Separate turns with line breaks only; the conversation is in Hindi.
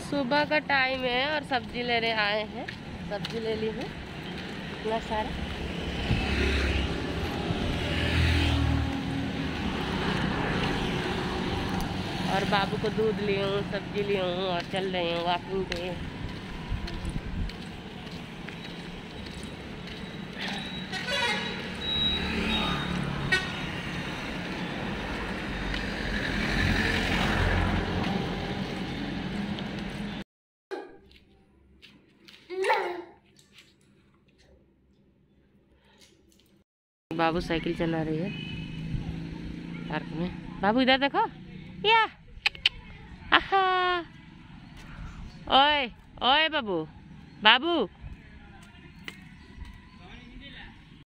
सुबह का टाइम है और सब्जी लेने आए हैं। सब्जी ले ली है इतना सारा। और बाबू को दूध ली हूँ, सब्जी ली हूँ और चल रही हूँ वॉकिंग पे। बाबू साइकिल चला रही है पार्क में। बाबू इधर देखो, या आहा, ओए ओए बाबू, बाबू